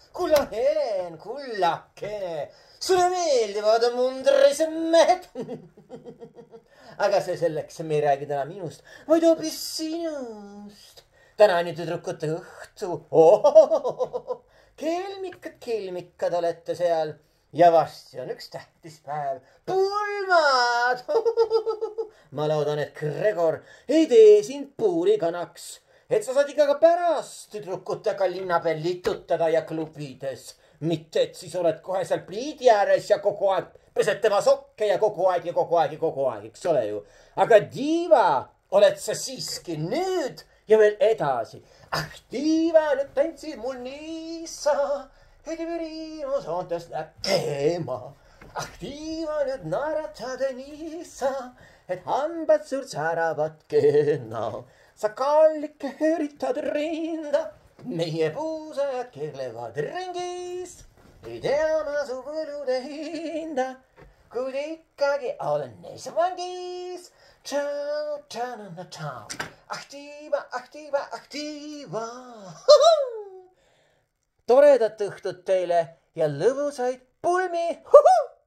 kulla Helen, kullakene, sulle meeldivad mundrisemed. Aga see selleks, me ei räägi täna minust, vaid hoopis sinust. Täna on ju tüdrukute õhtu. Kelmikad olete seal ja varsti on üks tähtis päev. Pulmad! Ma loodan, et Gregor ei tee sind puurikanaks, et sa saad ikka ka pärast tüdrukutega linna peal litutada ja klubides. Mitte, et siis oled kohe seal pliidi ääres ja kogu aeg pesed tema sokke ja kogu aeg, eks ole ju. Aga diiva oled sa siiski nüüd ja veel edasi. Ah, diiva, nüüd tantsid mul niisa, et virimus oontest läheb teema. Ah, diiva, nüüd naeratad niisa, et hambad suurt säravad kena. Sa kallike üritad rinda, meie puusajad keerlevad ringis. Ei tea ma su võlude hinda, kuid ikkagi olen neis vangis. Tšau, tšau, tšau. Aktiiva, aktiiva, aktiiva. Toredat õhtut teile ja lõbusaid pulmi.